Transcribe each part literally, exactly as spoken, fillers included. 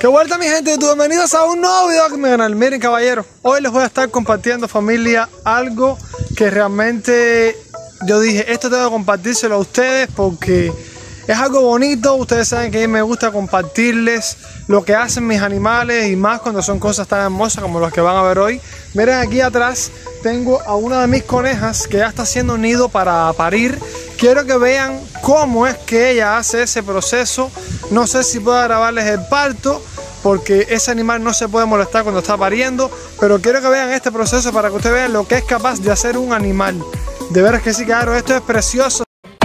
¡Qué vuelta, mi gente! Bienvenidos a un nuevo video aquí en mi canal. Miren, caballeros, hoy les voy a estar compartiendo, familia, algo que realmente yo dije, esto tengo que compartírselo a ustedes porque es algo bonito. Ustedes saben que a mí me gusta compartirles lo que hacen mis animales y más cuando son cosas tan hermosas como las que van a ver hoy. Miren, aquí atrás tengo a una de mis conejas que ya está haciendo un nido para parir. Quiero que vean cómo es que ella hace ese proceso. No sé si puedo grabarles el parto porque ese animal no se puede molestar cuando está pariendo, pero quiero que vean este proceso para que ustedes vean lo que es capaz de hacer un animal. De veras que sí, claro, esto es precioso.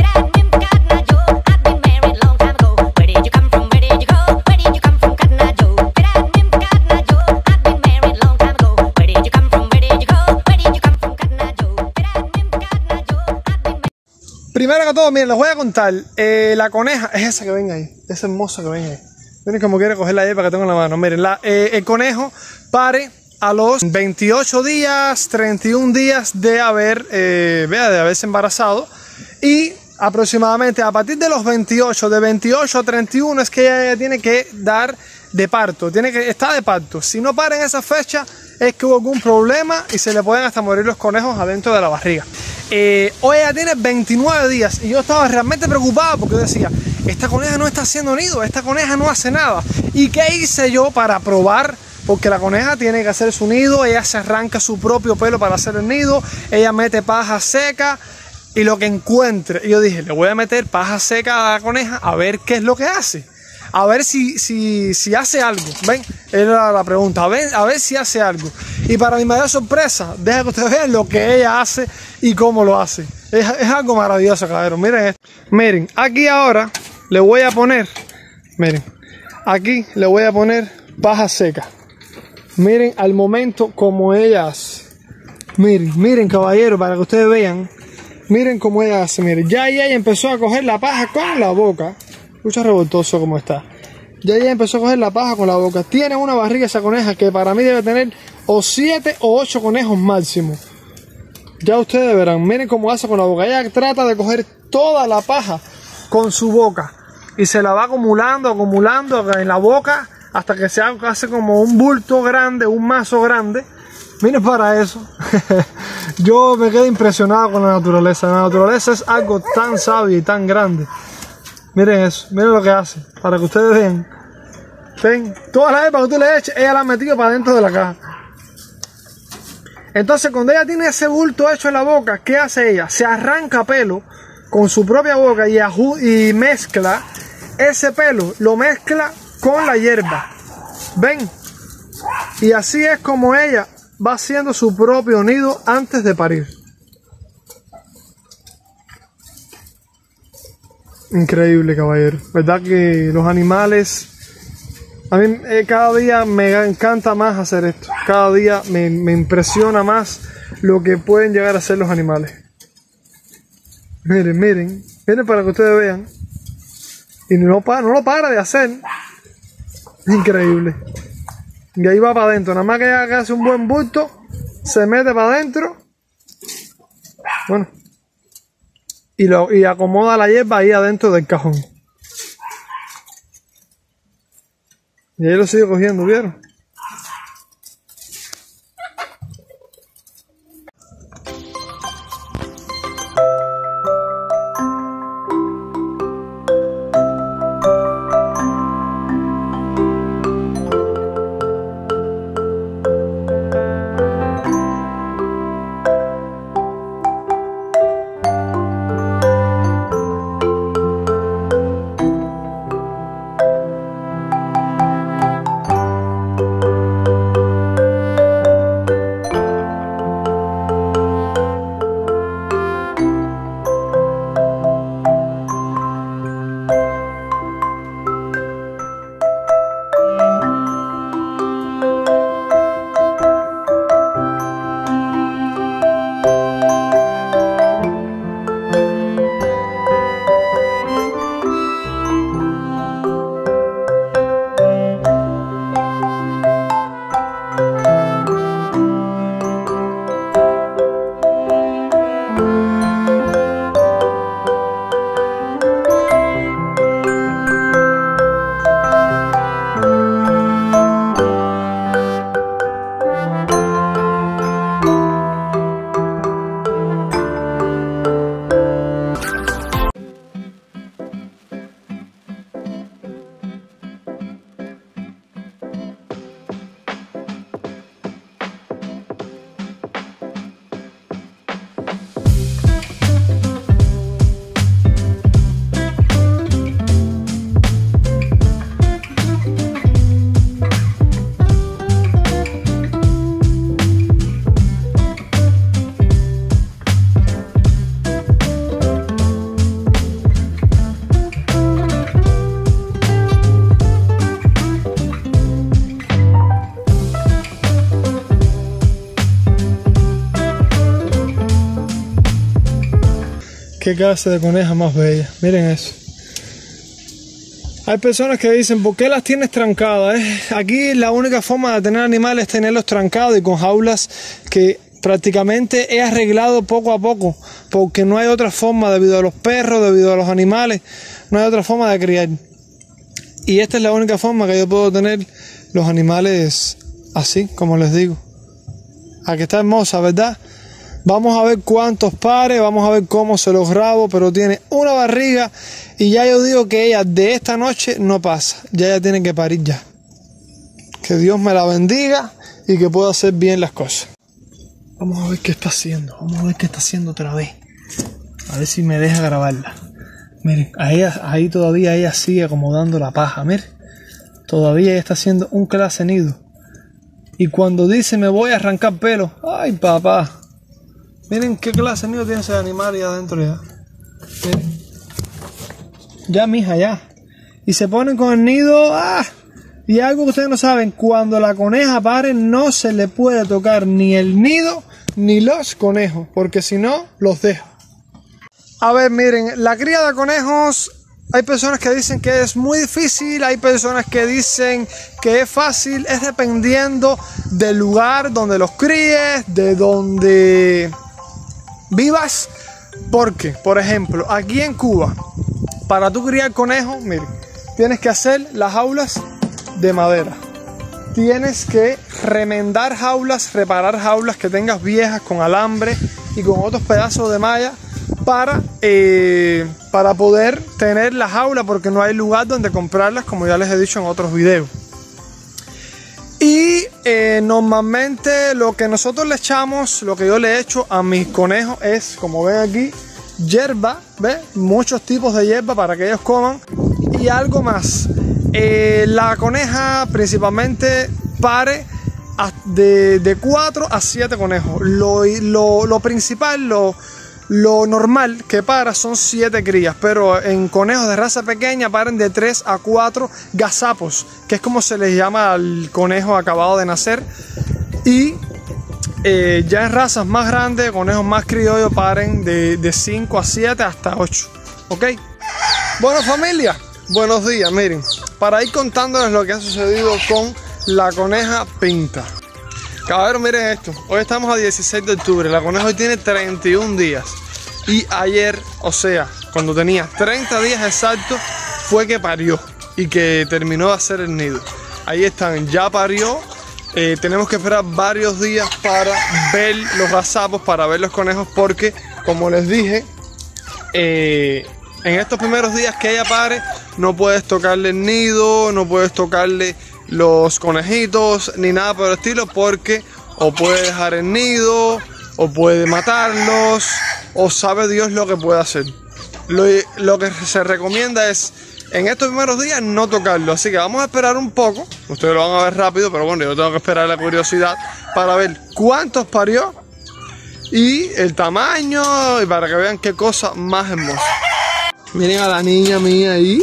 Primero que todo, miren, les voy a contar, eh, la coneja es esa que ven ahí, esa hermosa que ven ahí. Miren cómo quiere coger la hierba que tengo en la mano. Miren, la, eh, el conejo pare a los veintiocho días, treinta y un días de haber, eh, vea, de haberse embarazado. Y aproximadamente a partir de los veintiocho, de veintiocho a treinta y uno es que ella, ella tiene que dar de parto, tiene que estar de parto. Si no para en esa fecha es que hubo algún problema y se le pueden hasta morir los conejos adentro de la barriga. Eh, hoy ella tiene veintinueve días y yo estaba realmente preocupado porque yo decía, esta coneja no está haciendo nido, esta coneja no hace nada. ¿Y qué hice yo para probar? Porque la coneja tiene que hacer su nido, ella se arranca su propio pelo para hacer el nido, ella mete paja seca y lo que encuentre. Y yo dije, le voy a meter paja seca a la coneja a ver qué es lo que hace. A ver si, si, si hace algo. ¿Ven? Era la pregunta. A ver, a ver si hace algo. Y para mi mayor sorpresa, deja que ustedes vean lo que ella hace y cómo lo hace. Es, es algo maravilloso, cabrón. Miren esto. Miren, aquí ahora le voy a poner, miren, aquí le voy a poner paja seca. Miren al momento como ella hace. Miren, miren, caballero, para que ustedes vean. Miren cómo ella hace. Miren, ya ella empezó a coger la paja con la boca. Escucha revoltoso como está. Ya ella empezó a coger la paja con la boca. Tiene una barriga esa coneja que para mí debe tener o siete o ocho conejos máximo. Ya ustedes verán. Miren cómo hace con la boca. Ella trata de coger toda la paja con su boca. Y se la va acumulando, acumulando en la boca hasta que se hace como un bulto grande, un mazo grande. Miren para eso. Yo me quedé impresionado con la naturaleza. La naturaleza es algo tan sabio y tan grande. Miren eso, miren lo que hace, para que ustedes vean. Ven, todas las hierbas que tú le eches, ella la ha metido para dentro de la caja. Entonces, cuando ella tiene ese bulto hecho en la boca, ¿qué hace ella? Se arranca pelo con su propia boca y, y mezcla ese pelo, lo mezcla con la hierba. ¿Ven? Y así es como ella va haciendo su propio nido antes de parir. Increíble, caballero. Verdad que los animales, a mí eh, cada día me encanta más hacer esto. Cada día me, me impresiona más lo que pueden llegar a hacer los animales. Miren, miren, miren para que ustedes vean. Y no, para, no lo para de hacer. Increíble. Y ahí va para adentro. Nada más que ella hace un buen bulto, se mete para adentro. Bueno. Y, lo, y acomoda la hierba ahí adentro del cajón. Y ahí lo sigue cogiendo, ¿vieron? qué clase de coneja más bella. Miren eso. Hay personas que dicen, ¿por qué las tienes trancadas? Eh? Aquí la única forma de tener animales es tenerlos trancados y con jaulas que prácticamente he arreglado poco a poco, porque no hay otra forma, debido a los perros, debido a los animales, no hay otra forma de criar. Y esta es la única forma que yo puedo tener los animales así, como les digo. Aquí está hermosa, ¿verdad? Vamos a ver cuántos pares, vamos a ver cómo se los grabo, pero tiene una barriga y ya yo digo que ella de esta noche no pasa, ya ella tiene que parir ya. Que Dios me la bendiga y que pueda hacer bien las cosas. Vamos a ver qué está haciendo, vamos a ver qué está haciendo otra vez. A ver si me deja grabarla. Miren, a ella, ahí todavía ella sigue acomodando la paja, miren. Todavía ella está haciendo un clase nido. Y cuando dice me voy a arrancar pelo, ay papá. Miren qué clase de nido tiene ese animal ahí adentro ya. Miren. Ya, mija, ya. Y se ponen con el nido. ¡Ah! Y algo que ustedes no saben, cuando la coneja pare no se le puede tocar ni el nido ni los conejos, porque si no, los deja. A ver, miren, la cría de conejos, hay personas que dicen que es muy difícil, hay personas que dicen que es fácil, es dependiendo del lugar donde los críes, de donde vivas. Porque, por ejemplo, aquí en Cuba, para tú criar conejos, miren, tienes que hacer las jaulas de madera. Tienes que remendar jaulas, reparar jaulas que tengas viejas con alambre y con otros pedazos de malla para, eh, para poder tener la jaula, porque no hay lugar donde comprarlas, como ya les he dicho en otros videos. Y eh, normalmente lo que nosotros le echamos, lo que yo le echo a mis conejos es, como ven aquí, hierba, ¿ves? Muchos tipos de hierba para que ellos coman y algo más. Eh, la coneja principalmente pare de, de cuatro a siete conejos. Lo, lo, lo principal, lo, lo normal que para son siete crías, pero en conejos de raza pequeña paren de tres a cuatro gazapos, que es como se les llama al conejo acabado de nacer. Y eh, ya en razas más grandes, conejos más criollos, paren de, de cinco a siete hasta ocho. ¿Ok? Bueno, familia, buenos días. Miren, para ir contándoles lo que ha sucedido con la coneja Pinta. Caballeros, miren esto. Hoy estamos a dieciséis de octubre. La coneja hoy tiene treinta y un días. Y ayer, o sea, cuando tenía treinta días exactos, fue que parió y que terminó de hacer el nido. Ahí están, ya parió. Eh, tenemos que esperar varios días para ver los gazapos, para ver los conejos, porque, como les dije, eh, en estos primeros días que ella pare, no puedes tocarle el nido, no puedes tocarle los conejitos, ni nada por el estilo, porque o puede dejar el nido, o puede matarlos, o sabe Dios lo que puede hacer. Lo, lo que se recomienda es, en estos primeros días, no tocarlo. Así que vamos a esperar un poco. Ustedes lo van a ver rápido, pero bueno, yo tengo que esperar la curiosidad para ver cuántos parió y el tamaño, y para que vean qué cosa más hermosa. Miren a la niña mía ahí.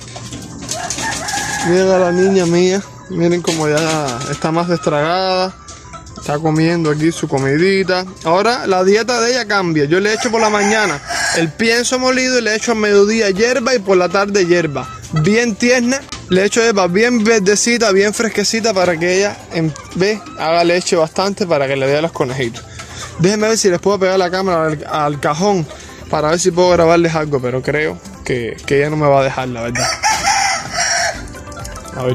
Miren a la niña mía. Miren como ya está más destragada. Está comiendo aquí su comidita. Ahora la dieta de ella cambia. Yo le echo por la mañana el pienso molido y le echo al mediodía hierba y por la tarde hierba. Bien tierna. Le echo hierba bien verdecita, bien fresquecita para que ella en vez haga leche bastante para que le dé a los conejitos. Déjenme ver si les puedo pegar la cámara al, al cajón para ver si puedo grabarles algo, pero creo que, que ella no me va a dejar, la verdad. A ver.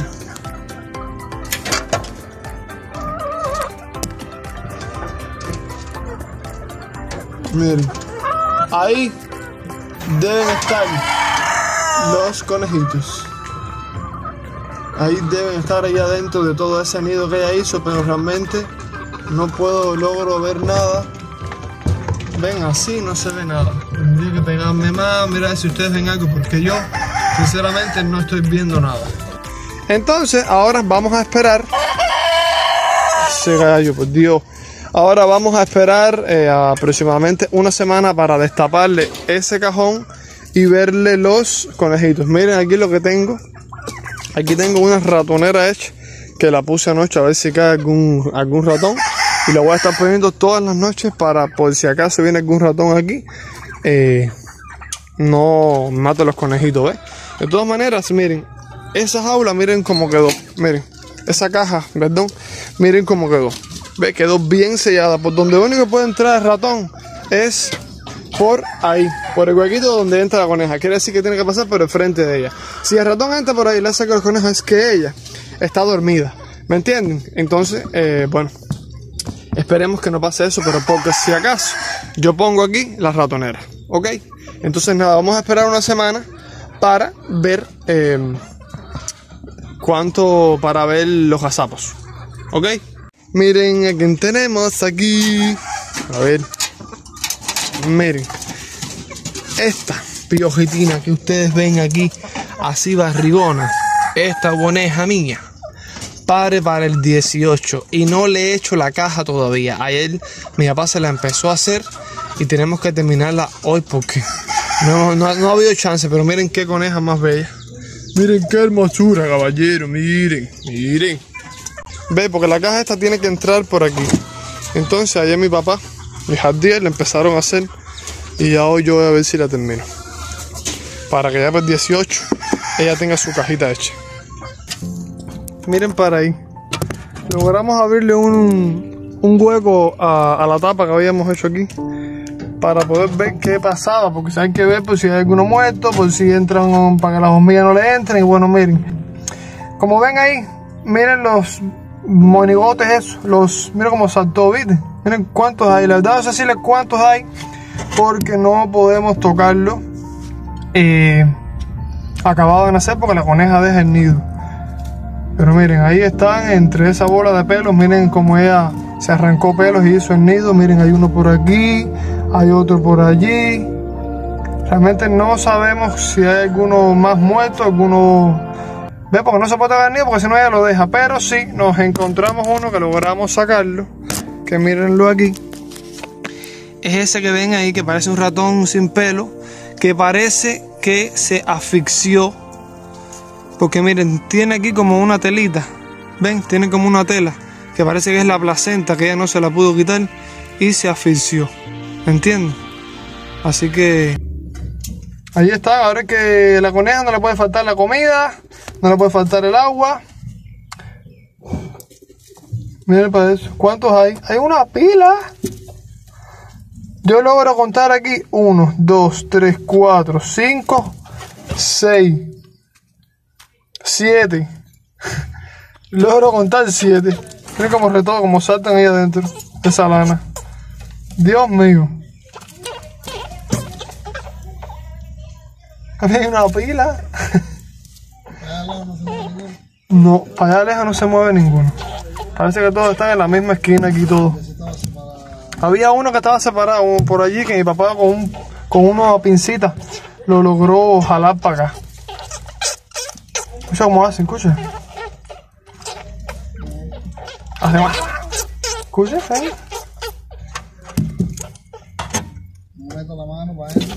Miren, ahí deben estar los conejitos. Ahí deben estar ahí adentro de todo ese nido que ella hizo, pero realmente no puedo, logro ver nada. Ven, así no se ve nada. Tendría que pegarme más, mirar si ustedes ven algo, porque yo sinceramente no estoy viendo nada. Entonces, ahora vamos a esperar. Ese gallo, por Dios. Ahora vamos a esperar eh, aproximadamente una semana para destaparle ese cajón y verle los conejitos. Miren aquí lo que tengo. Aquí tengo una ratonera hecha que la puse anoche a ver si cae algún, algún ratón. Y la voy a estar poniendo todas las noches para, por si acaso viene algún ratón aquí, eh, no mate los conejitos, ¿ves? De todas maneras, miren, esa jaula, miren cómo quedó. Miren, esa caja, perdón, miren cómo quedó. ¿Ves? Quedó bien sellada. Por donde lo único que puede entrar el ratón es por ahí, por el huequito donde entra la coneja. Quiere decir que tiene que pasar por el frente de ella. Si el ratón entra por ahí y le hace que los conejos, es que ella está dormida. ¿Me entienden? Entonces, eh, bueno, esperemos que no pase eso, pero porque si acaso yo pongo aquí la ratonera, ¿ok? Entonces nada, vamos a esperar una semana para ver eh, cuánto, para ver los gazapos, ¿ok? Miren a quién tenemos aquí. A ver, miren, esta piojitina que ustedes ven aquí, así barrigona, esta coneja mía, pare para el dieciocho y no le he hecho la caja todavía. Ayer mi papá se la empezó a hacer y tenemos que terminarla hoy porque no, no, no ha habido chance. Pero miren qué coneja más bella. Miren qué hermosura, caballero. Miren, miren. Ve, porque la caja esta tiene que entrar por aquí. Entonces ayer mi papá y Jardín le empezaron a hacer y ya hoy yo voy a ver si la termino, para que ya para el dieciocho ella tenga su cajita hecha. Miren para ahí. Logramos abrirle un, un hueco a, a la tapa que habíamos hecho aquí para poder ver qué pasaba, porque hay que ver por si hay alguno muerto, por si entran, para que las hormigas no le entren. Y bueno, miren, como ven ahí, miren los monigotes esos, los, miren cómo saltó, ¿viste? Miren cuántos hay. La verdad no sé decirles cuántos hay porque no podemos tocarlo eh, acabado de nacer, porque la coneja deja el nido. Pero miren, ahí están entre esa bola de pelos. Miren cómo ella se arrancó pelos y hizo el nido. Miren, hay uno por aquí, hay otro por allí. Realmente no sabemos si hay alguno más muerto, alguno... ¿Ve? Porque no se puede tocar el nido porque si no ella lo deja. Pero sí, nos encontramos uno que logramos sacarlo. Que mírenlo aquí. Es ese que ven ahí, que parece un ratón sin pelo, que parece que se asfixió. Porque miren, tiene aquí como una telita. Ven, tiene como una tela que parece que es la placenta, que ella no se la pudo quitar y se asfixió. ¿Entienden? Así que ahí está. Ahora es que la coneja no le puede faltar la comida, no le puede faltar el agua. Miren para eso. ¿Cuántos hay? Hay una pila. Yo logro contar aquí uno, dos, tres, cuatro, cinco, seis, siete. Logro contar siete. Miren cómo reto, como saltan ahí adentro de esa lana. Dios mío. Hay una pila. No, para allá lejos no se mueve ninguno. Parece que todos están en la misma esquina aquí todos. Había uno que estaba separado por allí, que mi papá con, un, con una pincita lo logró jalar para acá. Escucha cómo hacen, escucha. Hace más. Escucha, ¿eh? No meto la mano para adentro.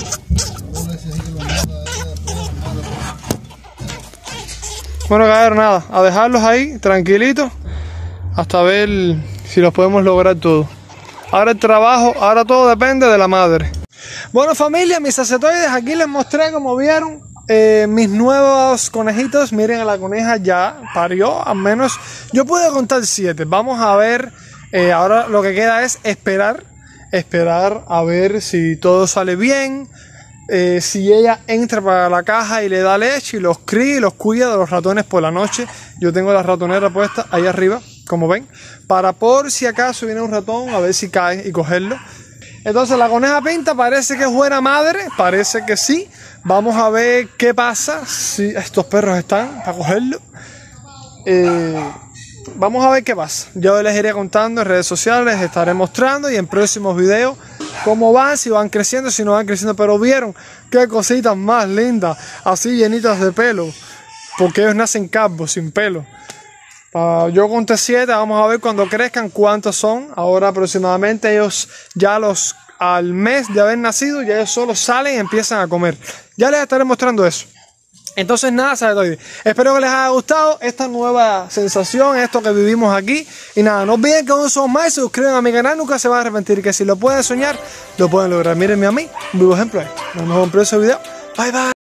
Bueno, cabrón, nada, a dejarlos ahí tranquilitos hasta ver si los podemos lograr todos. Ahora el trabajo, ahora todo depende de la madre. Bueno, familia, mis acetoides, aquí les mostré, como vieron, eh, mis nuevos conejitos. Miren, la coneja ya parió, al menos yo pude contar siete. Vamos a ver, eh, ahora lo que queda es esperar, esperar a ver si todo sale bien. Eh, si ella entra para la caja y le da leche y los cría y los cuida de los ratones por la noche. Yo tengo la ratonera puesta ahí arriba, como ven, para por si acaso viene un ratón, a ver si cae y cogerlo. Entonces la coneja pinta, parece que es buena madre, parece que sí. Vamos a ver qué pasa, si estos perros están para cogerlo. Eh, vamos a ver qué pasa. Yo les iré contando en redes sociales, les estaré mostrando y en próximos videos cómo van, si van creciendo, si no van creciendo. Pero vieron qué cositas más lindas, así llenitas de pelo, porque ellos nacen calvos, sin pelo. Uh, yo conté siete, vamos a ver cuando crezcan cuántos son. Ahora aproximadamente ellos ya los al mes de haber nacido, ya ellos solo salen y empiezan a comer. Ya les estaré mostrando eso. Entonces nada, Sabetoide, espero que les haya gustado esta nueva sensación, esto que vivimos aquí. Y nada, no olviden que aún son más y se suscriben a mi canal, nunca se van a arrepentir. Que si lo pueden soñar, lo pueden lograr. Mírenme a mí, un vivo ejemplo de esto. Nos vemos en el próximo video. Bye bye.